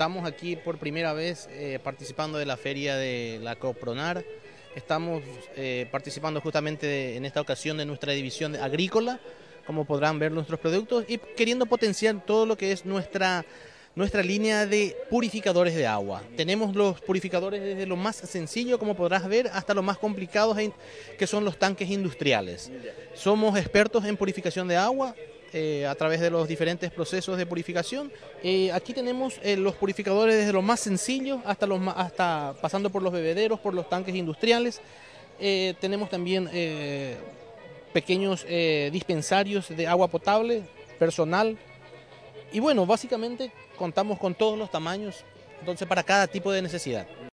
estamos aquí por primera vez participando de la feria de la Copronar. Estamos participando justamente en esta ocasión de nuestra división agrícola, como podrán ver nuestros productos, y queriendo potenciar todo lo que es nuestra línea de purificadores de agua. Tenemos los purificadores desde lo más sencillo, como podrás ver, hasta los más complicados, que son los tanques industriales. Somos expertos en purificación de agua a través de los diferentes procesos de purificación. Aquí tenemos los purificadores desde lo más sencillo hasta pasando por los bebederos, por los tanques industriales. Tenemos también pequeños dispensarios de agua potable, personal. Y bueno, básicamente contamos con todos los tamaños, entonces para cada tipo de necesidad.